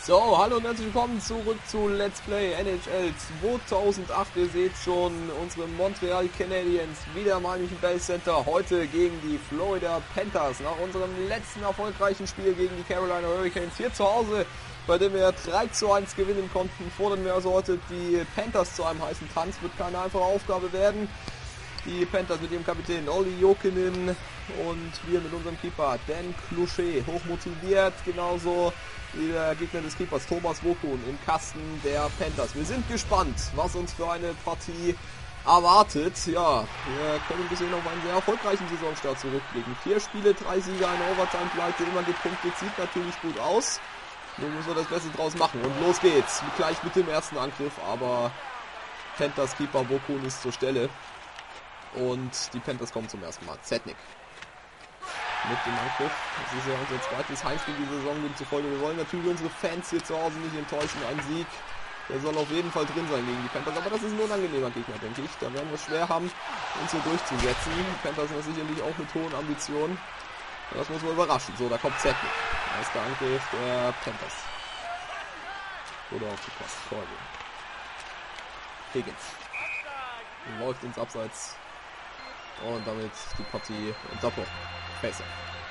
So, hallo und herzlich willkommen zurück zu Let's Play NHL 2008. Ihr seht schon, unsere Montreal Canadiens wieder mal im Base Center. Heute gegen die Florida Panthers. Nach unserem letzten erfolgreichen Spiel gegen die Carolina Hurricanes hier zu Hause, bei dem wir 3:1 gewinnen konnten, fordern wir also heute die Panthers zu einem heißen Tanz. Wird keine einfache Aufgabe werden. Die Panthers mit ihrem Kapitän Olli Jokinen und wir mit unserem Keeper Dan Cloutier, hochmotiviert, genauso wie der Gegner des Keepers Thomas Vokoun im Kasten der Panthers. Wir sind gespannt, was uns für eine Partie erwartet. Ja, wir können bisher auf einen sehr erfolgreichen Saisonstart zurückblicken. 4 Spiele, 3 Siege, eine Overtime-Pleite, immer gepunktet, sieht natürlich gut aus. Nun müssen wir das Beste draus machen und los geht's. Gleich mit dem ersten Angriff, aber Panthers Keeper Vokoun ist zur Stelle. Und die Panthers kommen zum ersten Mal. Zetnik mit dem Angriff. Das ist ja unser zweites Heimspiel dieser Saison. Demzufolge, wir wollen natürlich unsere Fans hier zu Hause nicht enttäuschen. Ein Sieg, der soll auf jeden Fall drin sein gegen die Panthers. Aber das ist ein unangenehmer Gegner, denke ich. Da werden wir es schwer haben, uns hier durchzusetzen. Die Panthers sind sicherlich auch mit hohen Ambitionen. Das muss man überraschen. So, da kommt Zetnik. Erster Angriff der Panthers. Oder aufgepasst. Corbin. Higgins. Läuft ins Abseits. Und damit die Partie unterbrochen. Facer.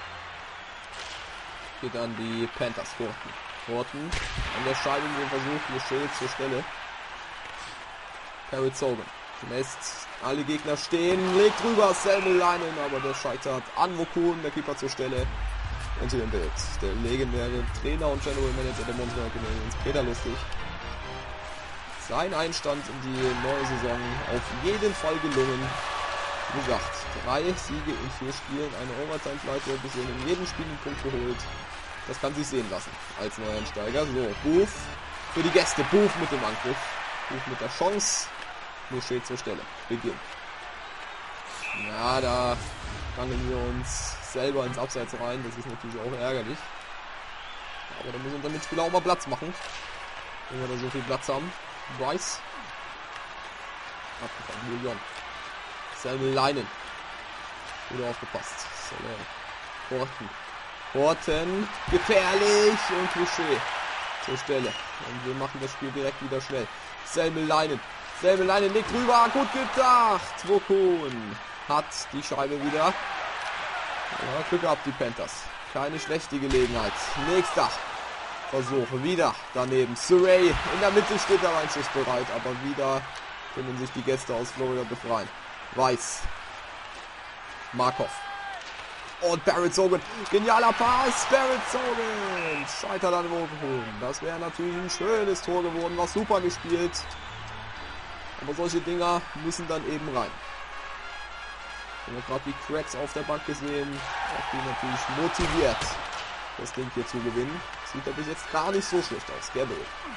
Geht an die Panthers. Horton an der Scheibe den Versuch. Michel zur Stelle. Perry Zogan lässt alle Gegner stehen. Legt rüber. Selmel Leinen. Aber der scheitert an Vokoun. Der Keeper zur Stelle. Und hier im Bild. Der legendäre Trainer und General Manager der Montreal Canadiens. Peter Lustig. Sein Einstand in die neue Saison auf jeden Fall gelungen. Wie gesagt, 3 Siege in 4 Spielen, eine Overtime-Pleite, bisher in jedem Spiel einen Punkt geholt. Das kann sich sehen lassen als Neueinsteiger. So, Booth für die Gäste. Booth mit dem Angriff. Booth mit der Chance. Mouchet zur Stelle. Beginn. Ja, da rangen wir uns selber ins Abseits rein. Das ist natürlich auch ärgerlich. Aber da muss unser Mitspieler auch mal Platz machen. Wenn wir da so viel Platz haben. Bryce. Abgefangen. Julian. Selmel Leinen. Gut aufgepasst. Horton. Gefährlich. Und Cloutier zur Stelle. Und wir machen das Spiel direkt wieder schnell. Selmel Leinen. Selmel Leinen legt rüber. Gut gedacht. Vokoun hat die Scheibe wieder. Ja, Glück gehabt, die Panthers. Keine schlechte Gelegenheit. Nächster Versuch. Wieder daneben. Surrey in der Mitte steht der Einschuss bereit. Aber wieder können sich die Gäste aus Florida befreien. Weiss. Markov. Und Barrett Zogan. Genialer Pass. Barrett Zogan. Scheitert an Vokoun. Das wäre natürlich ein schönes Tor geworden. War super gespielt. Aber solche Dinger müssen dann eben rein. Wir haben gerade die Cracks auf der Bank gesehen. Auch die natürlich motiviert, das Ding hier zu gewinnen. Sieht er bis jetzt gar nicht so schlecht aus. Gabriel.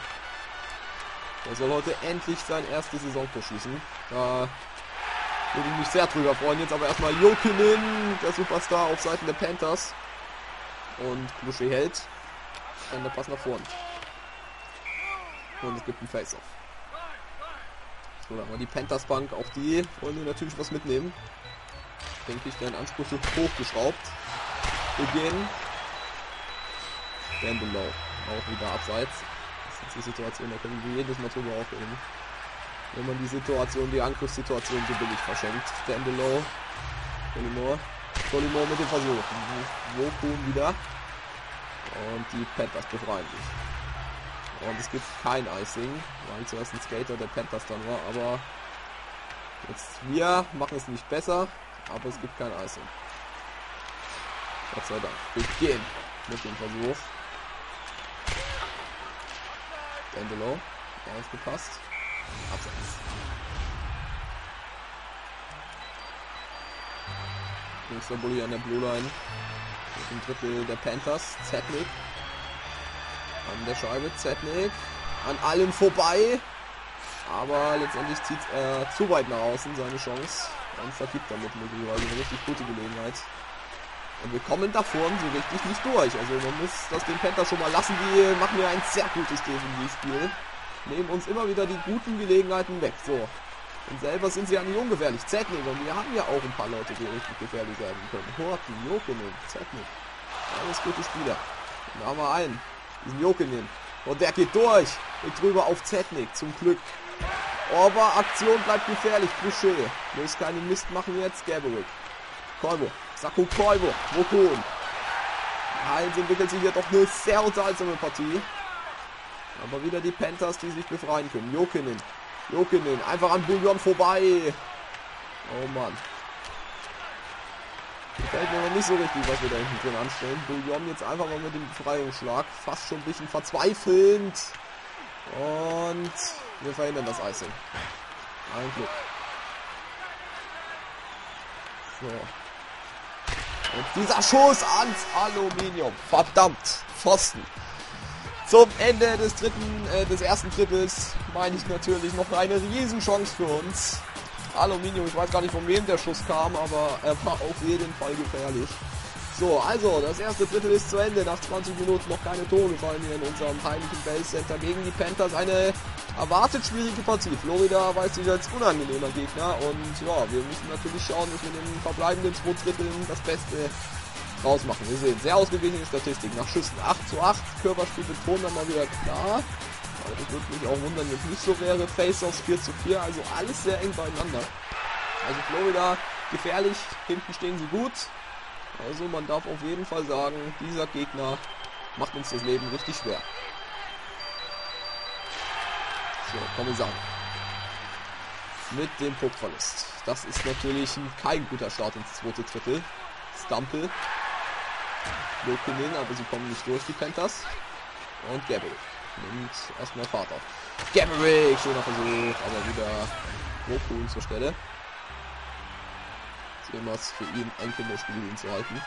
Er soll heute endlich sein erstes Saisontor schießen. Da würde ich mich sehr drüber freuen. Jetzt aber erstmal Jokinen, der Superstar auf Seiten der Panthers. Und Cloutier hält. Und der Pass nach vorne. Und es gibt einen Face-Off. So, dann haben wir die Panthers Bank. Auch die wollen wir natürlich was mitnehmen. Denke ich, deren Anspruch wird hochgeschraubt. Beginn. Dandelow. Auch wieder abseits. Das ist die Situation, da können wir jedes Mal drüber aufreden. Wenn man die Situation, die Angriffssituation so billig verschenkt. Dandelow. Collimore mit dem Versuch. Vokoun wieder. Und die Panthers befreien sich. Und es gibt kein Icing, weil zuerst ein Skater der Panthers dann war. Aber jetzt wir machen es nicht besser. Aber es gibt kein Icing. Gott sei Dank. Beginn mit dem Versuch. Dandelow. Aufgepasst. Abseits. Nächster Bulli an der Blue Line. Mit dem Drittel der Panthers. Zetnik. An der Scheibe. Zetnik. An allen vorbei. Aber letztendlich zieht er zu weit nach außen seine Chance. Und vergibt damit möglicherweise eine richtig gute Gelegenheit. Und wir kommen da vorne so richtig nicht durch. Also man muss das den Panthers schon mal lassen. Die machen ja ein sehr gutes Defensivspiel. Nehmen uns immer wieder die guten Gelegenheiten weg. So. Und selber sind sie ja nicht ungefährlich. Zetnik. Und wir haben ja auch ein paar Leute, die richtig gefährlich werden können. Horton, Jokinen, Zetnik. Alles gute Spieler. Und da haben wir einen. Diesen Jokinen. Und der geht durch. Und drüber auf Zetnik, zum Glück. Aber Aktion bleibt gefährlich. Boucher. Muss keinen Mist machen jetzt. Gaborik. Kolbo. Saku Kolbo. Wokun. Heinz entwickelt sich hier doch eine sehr unterhaltsame Partie. Aber wieder die Panthers, die sich befreien können. Jokinen. Jokinen. Einfach an Bouillon vorbei. Oh Mann. Gefällt mir noch nicht so richtig, was wir da hinten drin anstellen. Bouillon jetzt einfach mal mit dem Befreiungsschlag. Fast schon ein bisschen verzweifelnd. Und wir verhindern das Icing. Ein Glück. So. Und dieser Schuss ans Aluminium. Verdammt. Pfosten. Zum Ende des ersten Drittels meine ich natürlich noch eine Riesenchance für uns. Aluminium, ich weiß gar nicht, von wem der Schuss kam, aber er war auf jeden Fall gefährlich. So, also, das erste Drittel ist zu Ende. Nach 20 Minuten noch keine Tore gefallen hier in unserem heimlichen Bell Center gegen die Panthers. Eine erwartet schwierige Partie. Florida weiß sich als unangenehmer Gegner. Und ja, wir müssen natürlich schauen, dass wir in den verbleibenden 2 Dritteln das Beste rausmachen. Wir sehen sehr ausgeglichene Statistik. Nach Schüssen 8:8. Körperspiel betont dann mal wieder klar. Aber das würde mich auch wundern, wenn es nicht so wäre. Face-Offs 4:4. Also alles sehr eng beieinander. Also Florida gefährlich. Hinten stehen sie gut. Also man darf auf jeden Fall sagen, dieser Gegner macht uns das Leben richtig schwer. So, Kommissar. Mit dem Puckverlust. Das ist natürlich kein guter Start ins 2. Drittel. Stumple. Lokinen, aber sie kommen nicht durch, die Panthers. Und Gaborik nimmt erstmal Fahrt auf. Gaborik, schöner Versuch, aber wieder Wokun zur Stelle. Sehen wir es für ihn ein Kinderspiel, ihn zu halten.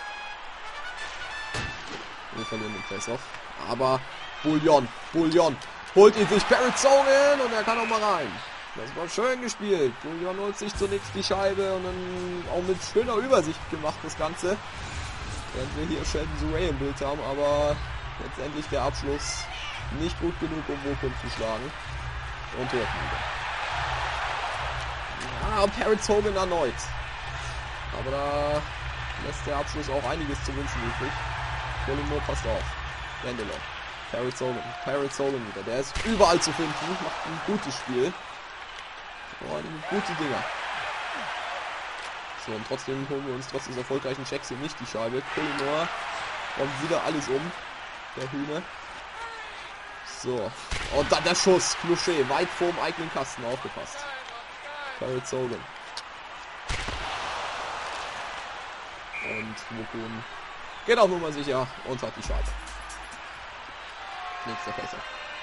Wir verlieren den Face-Off. Aber Bouillon holt ihn sich. Barrett Zogen und er kann auch mal rein. Das war schön gespielt. Bouillon holt sich zunächst die Scheibe und dann auch mit schöner Übersicht gemacht das Ganze. Während wir hier Sheldon Surrey im Bild haben, aber letztendlich der Abschluss nicht gut genug, um Wokun zu schlagen. Und Tor wieder. Ja, Barrett Zogen erneut. Aber da lässt der Abschluss auch einiges zu wünschen übrig. Polymor passt auf. Dandelon. Barrett Zogen wieder. Der ist überall zu finden. Macht ein gutes Spiel. Oh, gute Dinger. So, und trotzdem holen wir uns trotz des erfolgreichen Checks hier nicht die Scheibe. Polymor räumt wieder alles um. Der Hühner. So. Und dann der Schuss. Clocher. Weit vorm eigenen Kasten. Aufgepasst. Barrett Zogen. Und Wokun geht auch Nummer sicher und hat die Scheibe. Nächster Fässer.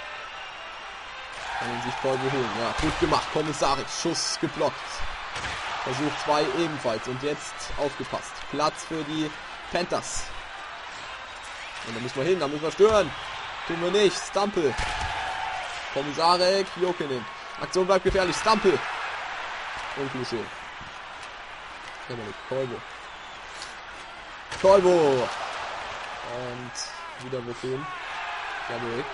Kann sich Kolbe holen. Ja, gut gemacht. Kommissarisch. Schuss geblockt. Versuch 2 ebenfalls. Und jetzt aufgepasst. Platz für die Panthers. Und da müssen wir hin. Da müssen wir stören. Tun wir nicht. Stumple. Kommissarek. Jokinen. Aktion bleibt gefährlich. Stumple. Und Klischee. Kolbe. Kolbo. Und wieder Wokun. Gaborik.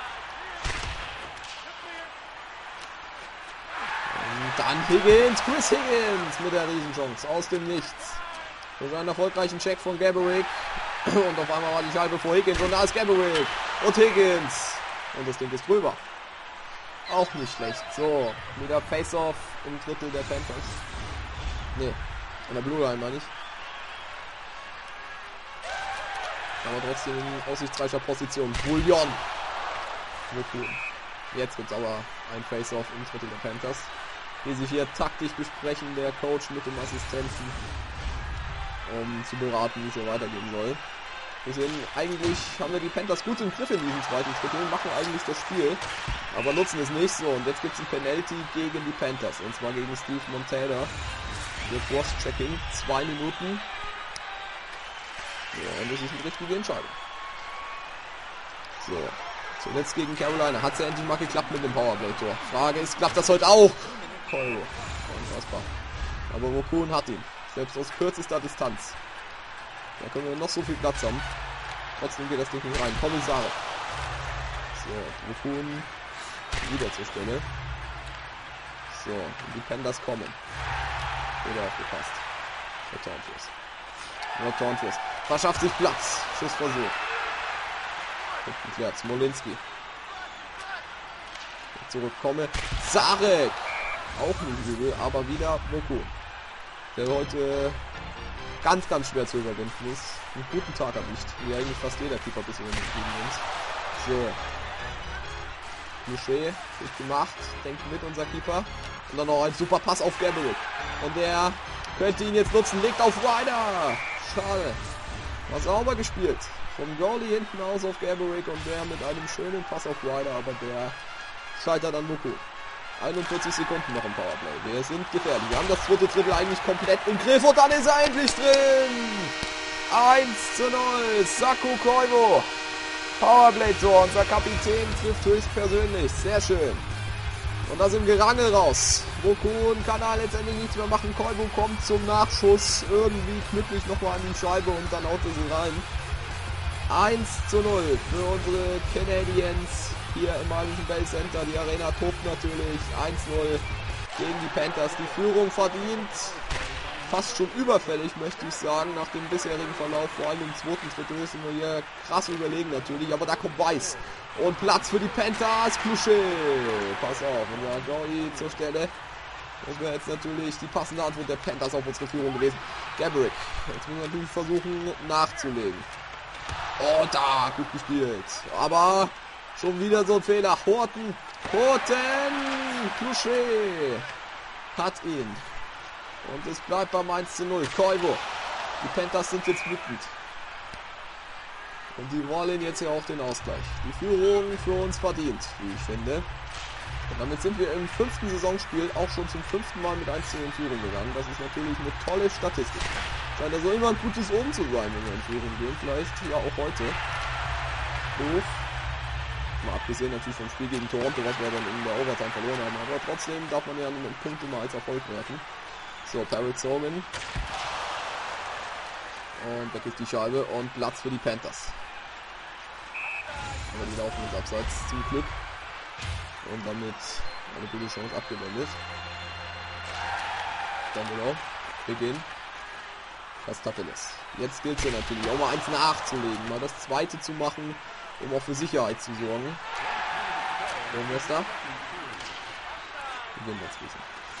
Und dann Higgins. Chris Higgins mit der Riesenchance. Aus dem Nichts. Das ist ein erfolgreichen Check von Gaborik. Und auf einmal war die Scheibe vor Higgins. Und da ist Gaborik. Und Higgins. Und das Ding ist drüber. Auch nicht schlecht. So. Wieder Face-Off im Drittel der Panthers. Ne. In der Blue Line meine ich. Aber trotzdem in aussichtsreicher Position. Bouillon. Jetzt gibt es aber ein Face-Off im Drittel der Panthers. Die sich hier taktisch besprechen, der Coach mit dem Assistenten, um zu beraten, wie es hier weitergehen soll. Wir sehen, eigentlich haben wir die Panthers gut im Griff in diesem 2. Drittel, machen eigentlich das Spiel, aber nutzen es nicht so. Und jetzt gibt es ein Penalty gegen die Panthers, und zwar gegen Steve Montana. Für Cross-Checking, 2 Minuten. Ja, und das ist eine richtige Entscheidung. So, zuletzt gegen Carolina. Hat es ja endlich mal geklappt mit dem Powerplay-Tor. Frage ist, klappt das heute auch? Kolbo. Unfassbar. Aber Wokun hat ihn. Selbst aus kürzester Distanz. Da können wir noch so viel Platz haben. Trotzdem geht das Ding nicht rein. Kommissare. So, Wokun wieder zur Stelle. So, und die Panthers kommen. Wieder aufgepasst. Der Tornfuß. Verschafft sich Platz. Schussversuch. Geklärt. Smolinski. zurückkomme. Zarek! Auch nicht übel, aber wieder Moko. Der heute ganz, ganz schwer zu überwinden ist. Einen guten Tag erwischt, wie eigentlich fast jeder Keeper bisher gegen uns. So. Boucher, gut gemacht, denkt mit unser Keeper. Und dann noch ein super Pass auf Gabriel. Und der könnte ihn jetzt nutzen, legt auf Ryder. Schade. War sauber gespielt. Vom Goalie hinten aus auf Gabriel und der mit einem schönen Pass auf Ryder, aber der scheitert an Moko. 41 Sekunden noch im Powerplay. Wir sind gefährlich. Wir haben das zweite Drittel eigentlich komplett im Griff und dann ist er endlich drin. 1:0. Saku Koivu. Powerplay-Tor. Unser Kapitän trifft höchstpersönlich. Sehr schön. Und da sind Gerangel raus. Mokun kann da letztendlich nichts mehr machen. Koivu kommt zum Nachschuss. Irgendwie knipplig nochmal an die Scheibe und dann haut er sie rein. 1:0 für unsere Canadiens. Hier im Maligen Bell Center, die Arena tobt natürlich. 1:0 gegen die Panthers. Die Führung verdient. Fast schon überfällig, möchte ich sagen, nach dem bisherigen Verlauf. Vor allem im zweiten Drittel sind wir hier krass überlegen natürlich. Aber da kommt Weiß. Und Platz für die Panthers. Kluschel. Pass auf, unser Goalie zur Stelle. Das wäre jetzt natürlich die passende Antwort der Panthers auf unsere Führung gewesen. Gabrick. Jetzt müssen wir natürlich versuchen nachzulegen. Oh, da, gut gespielt. Aber schon wieder so ein Fehler. Horten. Kluschel hat ihn. Und es bleibt beim 1:0. Koivu. Die Panthers sind jetzt wütend. Und die wollen jetzt ja auch den Ausgleich. Die Führung für uns verdient, wie ich finde. Und damit sind wir im 5. Saisonspiel auch schon zum 5. Mal mit 1:0 in Führung gegangen. Das ist natürlich eine tolle Statistik. Scheint also immer ein gutes Omen zu sein, wenn wir in Führung gehen. Vielleicht ja auch heute. Doof. Mal abgesehen natürlich vom Spiel gegen Toronto, was wir dann in der Overtime verloren haben. Aber trotzdem darf man ja einen Punkt immer als Erfolg werten. So, Parrot Sogan. Und weg ist die Scheibe und Platz für die Panthers. Aber die laufen ins Abseits zum Glück. Und damit eine gute Chance abgewendet. Dann genau. Beginn. Kastapeles. Jetzt gilt es ja natürlich auch mal eins nachzulegen. Mal das zweite zu machen, um auch für Sicherheit zu sorgen. Wer ist da? Beginn dazwischen.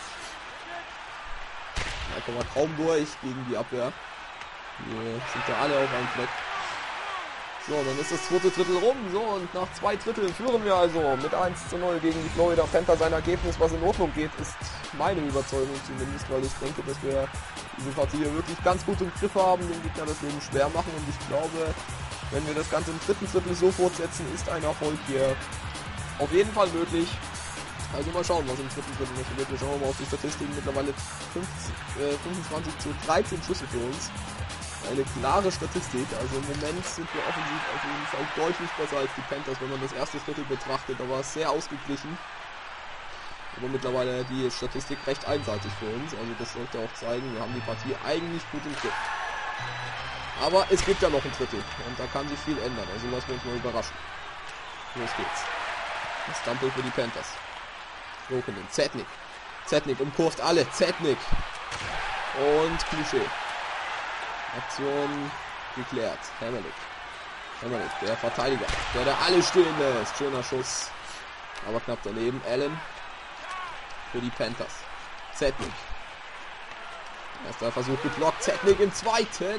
Da kommen wir kaum durch gegen die Abwehr. Wir sind ja alle auf einem Fleck. So, dann ist das zweite Drittel rum. So, und nach 2 Dritteln führen wir also mit 1:0 gegen die Florida Panthers. Ein Ergebnis, was in Ordnung geht, ist meine Überzeugung zumindest, weil ich denke, dass wir diese Partie hier wirklich ganz gut im Griff haben, den Gegner das Leben schwer machen. Und ich glaube, wenn wir das Ganze im 3. Drittel so fortsetzen, ist ein Erfolg hier auf jeden Fall möglich. Also mal schauen, was im 3. Drittel noch wird. Wir schauen mal auf die Statistiken. Mittlerweile 25:13 Schüsse für uns. Eine klare Statistik, also im Moment sind wir offensiv auf jeden Fall deutlich besser als die Panthers, wenn man das erste Drittel betrachtet. Da war es sehr ausgeglichen. Aber mittlerweile die Statistik recht einseitig für uns, also das sollte auch zeigen, wir haben die Partie eigentlich gut im Griff. Aber es gibt ja noch ein Drittel und da kann sich viel ändern, also lassen wir uns mal überraschen. Los geht's. Das Stumble für die Panthers. Rokenen, Zetnik umkurvt alle, Zetnik und Klischee. Aktion geklärt. Hammerlick, der Verteidiger, der da alle stehen lässt. Schöner Schuss, aber knapp daneben. Allen für die Panthers. Zetnik. Erster Versuch geblockt. Zetnik im zweiten.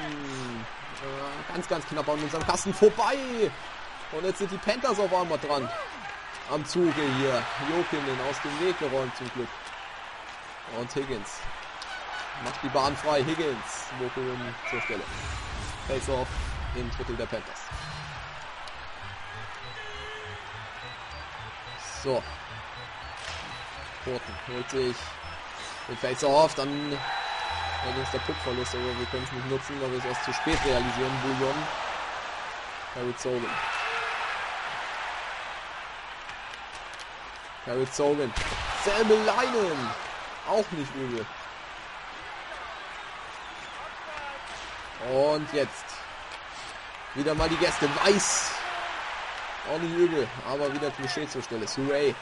Ganz, ganz knapp an unserem Kasten vorbei. Und jetzt sind die Panthers auf einmal dran. Am Zuge hier. Jokinen aus dem Weg geräumt zum Glück. Und Higgins. Macht die Bahn frei. Higgins. Mokun zur Stelle. Face-off im Drittel der Panthers. So. Horten holt sich den Face-off. Dann ist der Puckverlust, aber wir können es nicht nutzen, weil wir es erst zu spät realisieren. Bouillon. Parrot Sogan. Selbe Leinen. Auch nicht übel. Und jetzt wieder mal die Gäste. Weiß. Auch nicht übel. Aber wieder Klischee zur Stelle. Surrey.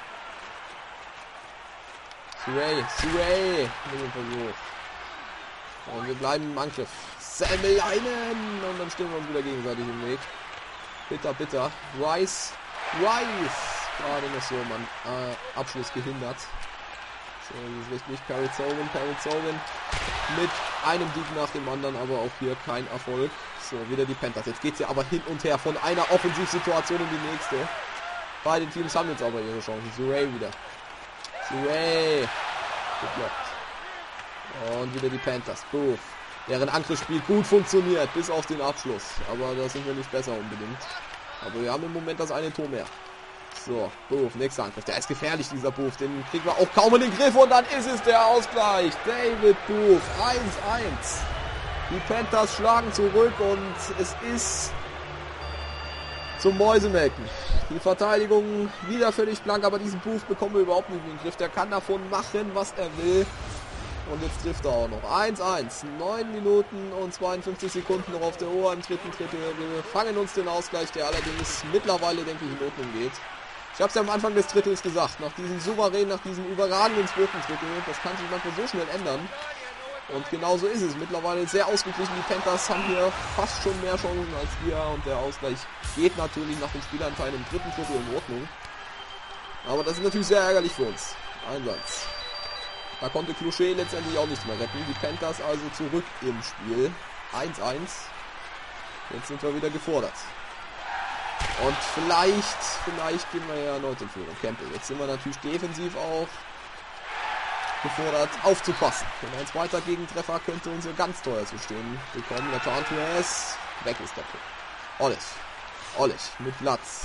Und wir bleiben im Angriff. Selbe-Leinen. Und dann stehen wir uns wieder gegenseitig im Weg. Bitter. Rice. gerade noch so am Abschluss gehindert. So, das ist richtig. Parrot Sogan mit einem Dieb nach dem anderen, aber auch hier kein Erfolg. So, wieder die Panthers. Jetzt geht es ja aber hin und her von einer Offensivsituation in die nächste. Beide Teams haben jetzt aber ihre Chancen. Surrey wieder. Surrey. Geblockt. Und wieder die Panthers. Booth. Deren Angriffsspiel gut funktioniert, bis auf den Abschluss. Aber da sind wir nicht besser unbedingt. Aber wir haben im Moment das eine Tor mehr. So, Booth, nächster Angriff. Der ist gefährlich, dieser Booth. Den kriegen wir auch kaum in den Griff. Und dann ist es der Ausgleich. David Booth. 1-1. Die Panthers schlagen zurück und es ist zum Mäusemelken. Die Verteidigung wieder völlig blank, aber diesen Booth bekommen wir überhaupt nicht in den Griff. Der kann davon machen, was er will. Und jetzt trifft er auch noch. 1-1. 9 Minuten und 52 Sekunden noch auf der Uhr im dritten Drittel. Wir fangen uns den Ausgleich, der allerdings mittlerweile, denke ich, in Ordnung geht. Ich habe es ja am Anfang des Drittels gesagt. Nach diesem souverän, nach diesem überragenden zweiten Drittel, das kann sich manchmal so schnell ändern. Und genauso ist es. Mittlerweile sehr ausgeglichen. Die Panthers haben hier fast schon mehr Chancen als wir. Und der Ausgleich geht natürlich nach dem Spielanteil im dritten Drittel in Ordnung. Aber das ist natürlich sehr ärgerlich für uns. Einsatz. Da konnte Clocher letztendlich auch nichts mehr retten. Die Panthers also zurück im Spiel. 1-1. Jetzt sind wir wieder gefordert. Und vielleicht gehen wir ja erneut in Führung. Campbell. Jetzt sind wir natürlich defensiv auch gefordert, aufzupassen. Denn ein zweiter Gegentreffer könnte uns ja ganz teuer zu stehen bekommen. Der Tarntues. Weg ist der Punkt. Ollich mit Platz.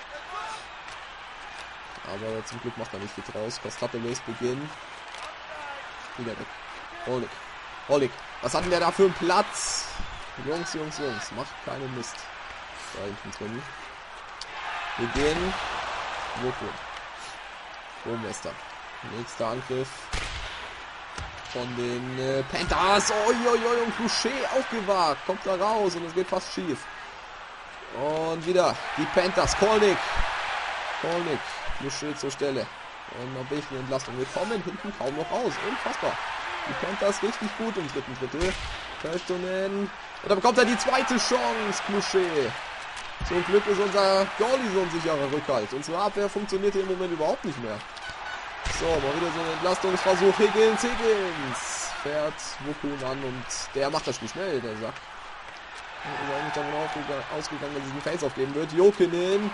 Aber zum Glück macht er nicht viel draus. Kostapeles Beginn. Wieder weg. Oleg. Was hat denn der da für einen Platz? Jungs. Macht keinen Mist. Da hinten drin. Beginn. Woko. Burmester. Nächster Angriff. Von den Panthers. Und Clocher aufgewagt. Kommt da raus und es geht fast schief. Und wieder die Panthers. Kolnick. Clocher zur Stelle. Und noch ein bisschen Entlastung. Wir kommen hinten kaum noch raus. Unfassbar. Die Panthers richtig gut im dritten Drittel. Peltonen. Und da bekommt er die zweite Chance. Clocher. Zum Glück ist unser Goalie so ein sicherer Rückhalt. Unsere Abwehr funktioniert hier im Moment überhaupt nicht mehr. So, mal wieder so ein Entlastungsversuch. Higgins. Fährt Wukun an und der macht das Spiel schnell, der Sack. Ist auch nicht davon ausgegangen, dass es einen Face aufgeben wird. Jokinen.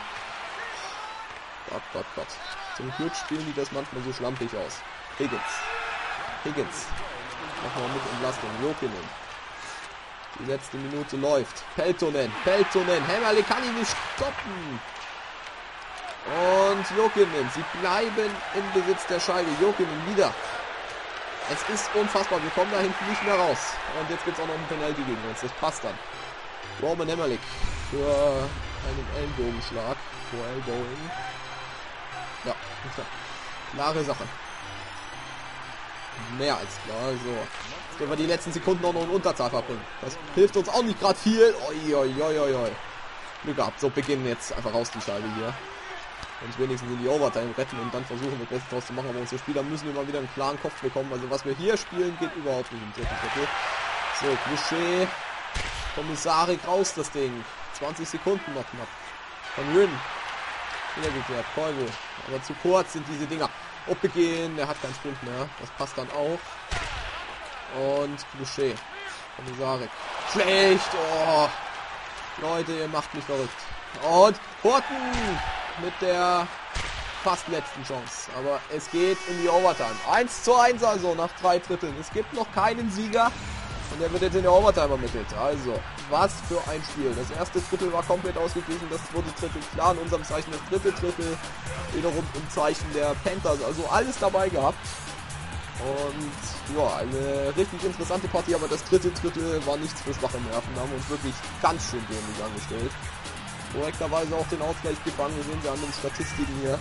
Gott. Zum Glück spielen die das manchmal so schlampig aus. Higgins. Machen wir mit Entlastung. Jokinen. Die letzte Minute läuft. Peltonen. Hämmerle kann ihn nicht stoppen. Und Jokinen. Sie bleiben im Besitz der Scheibe. Jokinen wieder. Es ist unfassbar. Wir kommen da hinten nicht mehr raus. Und jetzt gibt es auch noch einen Penalty gegen uns. Das passt dann. Roman Hämmerle für einen Ellenbogenschlag. Vor Elbowing. Ja, klar. Klare Sache. Mehr als klar. So. Jetzt können wir die letzten Sekunden auch noch in Unterzahl verbringen. Das hilft uns auch nicht gerade viel. Glück gehabt. So, beginnen jetzt einfach raus die Scheibe hier. Uns wenigstens in die Overtime retten und dann versuchen wir Bestes draus zu machen. Aber unsere Spieler müssen immer wieder einen klaren Kopf bekommen. Also was wir hier spielen, geht überhaupt nicht im dritten Drittel. So, Clocher. Kommissarik raus das Ding. 20 Sekunden noch knapp. Von Ryn. Wieder geklärt. Koivu. Aber zu kurz sind diese Dinger. Begehen. Der hat keinen Sprint mehr. Das passt dann auch. Und Clocher. Kommissarik. Schlecht. Oh. Leute, ihr macht mich verrückt. Und Horton mit der fast letzten Chance. Aber es geht in die Overtime. 1:1 also nach 3 Dritteln. Es gibt noch keinen Sieger. Und der wird jetzt in der Overtime ermittelt. Also, was für ein Spiel. Das erste Drittel war komplett ausgeglichen. Das zweite Drittel klar in unserem Zeichen. Das dritte Drittel wiederum im Zeichen der Panthers. Also alles dabei gehabt. Und ja, eine richtig interessante Partie. Aber das dritte Drittel war nichts für schwache Nerven. Haben uns wirklich ganz schön dämlich angestellt. Korrekterweise auch den Ausgleich gefangen. Wir sehen sie an den Statistiken hier.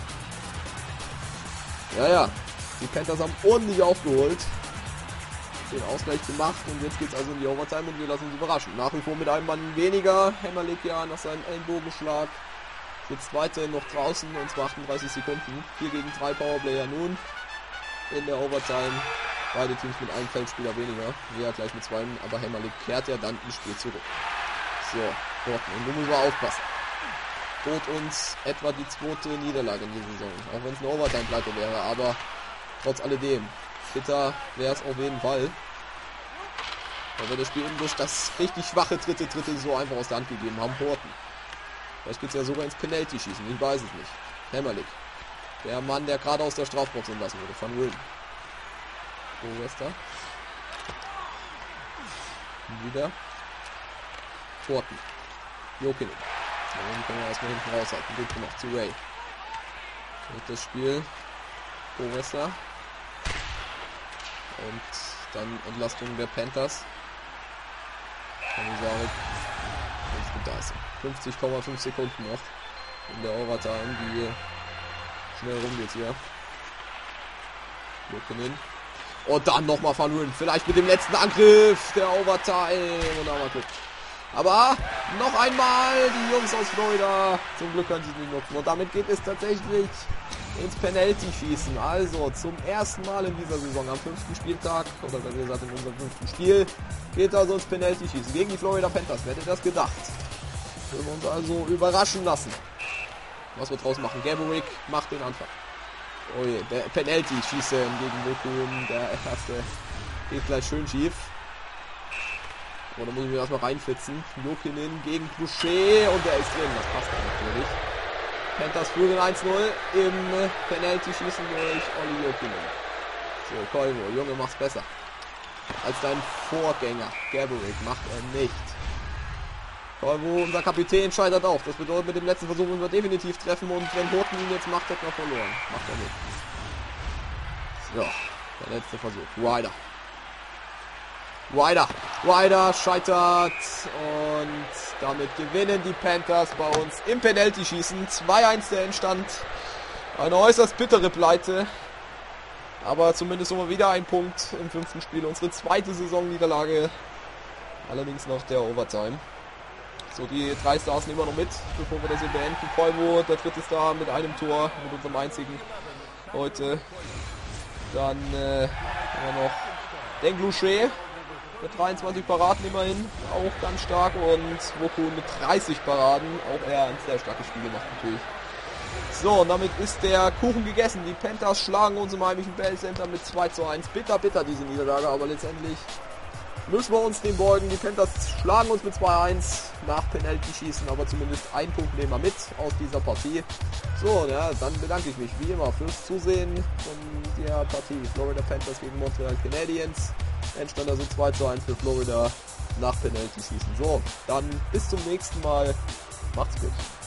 Ja. Die Panthers haben ordentlich aufgeholt. Den Ausgleich gemacht und jetzt geht es also in die Overtime und wir lassen uns überraschen. Nach wie vor mit einem Mann weniger. Hämmerle ja nach seinem Ellenbogenschlag sitzt weiterhin noch draußen und zwar 38 Sekunden. 4 gegen 3 Powerplayer nun in der Overtime. Beide Teams mit einem Feldspieler weniger. Wir gleich mit 2, aber Hämmerle kehrt ja dann ins Spiel zurück. So, Horton. Und nun müssen wir aufpassen. droht uns etwa die zweite Niederlage in dieser Saison. Auch wenn es eine Overtime-Pleite wäre, aber trotz alledem. Bitter wäre es auf jeden Fall. Weil wir das Spiel eben durch das richtig schwache dritte so einfach aus der Hand gegeben haben. Horton. Vielleicht geht es ja sogar ins Penalty-Schießen, ich weiß es nicht. Hämmerlich. Der Mann, der gerade aus der Strafbox entlassen wurde, von Willen. Wester. Wieder. Horton. Jokinen. Den können wir erstmal hinten raushalten. Gut gemacht zu Ray. Und das Spiel. Wester. Und dann Entlastung der Panthers. Komisarek. Da ist 50,5 Sekunden noch in der Overtime, die schnell rumgeht hier. Jokinen. Und dann nochmal verloren. Vielleicht mit dem letzten Angriff der Overtime. Und da mal Glück. Aber noch einmal die Jungs aus Florida. Zum Glück können sie es nicht nutzen. Und damit geht es tatsächlich ins Penalty-Schießen. Also zum ersten Mal in dieser Saison am 5. Spieltag, oder besser gesagt in unserem 5. Spiel, geht also ins Penalty-Schießen gegen die Florida Panthers. Wer hätte das gedacht? Können wir uns also überraschen lassen. Was wir draus machen? Gaborik macht den Anfang. Oh je, der Penalty-Schießen gegen Wokun. Der erste geht gleich schön schief. Oder muss ich mir erstmal reinfitzen. Jokinen gegen Boucher und der ist drin. Das passt dann natürlich. Panthers führen 1-0 im Penalty-Schießen durch Olli Jokinen. So, Koivu, Junge, mach's besser. Als dein Vorgänger. Gaborik macht er nicht. Koivu, unser Kapitän, scheitert auch. Das bedeutet, mit dem letzten Versuch müssen wir definitiv treffen. Und wenn Horton ihn jetzt macht, hätten wir verloren. Macht er nicht. So, der letzte Versuch. Ryder scheitert und damit gewinnen die Panthers bei uns im Penalty-Schießen. 2-1 der Endstand. Eine äußerst bittere Pleite. Aber zumindest immer wieder ein Punkt im 5. Spiel. Unsere zweite Saisonniederlage. Allerdings nach der Overtime. So, die 3 Stars nehmen wir noch mit, bevor wir das hier beenden. Koivu, der 3. Star mit einem Tor, mit unserem einzigen heute. Dann haben wir noch den Glouchet. Mit 23 Paraden immerhin, auch ganz stark. Und Wokun mit 30 Paraden, auch er ein sehr starkes Spiel gemacht natürlich. So, und damit ist der Kuchen gegessen. Die Panthers schlagen uns im heimischen Bell Center mit 2-1. Bitter diese Niederlage, aber letztendlich müssen wir uns den beugen. Die Panthers schlagen uns mit 2-1 nach Penalty-Schießen, aber zumindest einen Punkt nehmen wir mit aus dieser Partie. So, ja, dann bedanke ich mich wie immer fürs Zusehen von der Partie Florida Panthers gegen Montreal Canadiens. Endstand also 2-1 für Florida nach Penalty-Schießen. So, dann bis zum nächsten Mal. Macht's gut.